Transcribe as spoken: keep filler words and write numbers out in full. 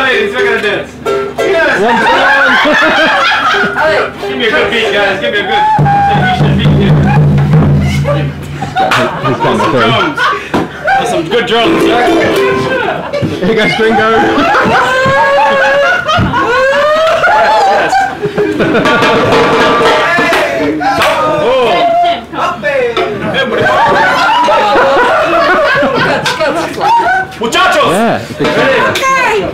ladies, we're gonna dance. Yes. Give me a good beat, guys. Give me a good Tahitian beat here. That's some drums. That's some good drums, yeah? Here goes Gringo. Yes, yes. Oh. Muchachos! Yeah.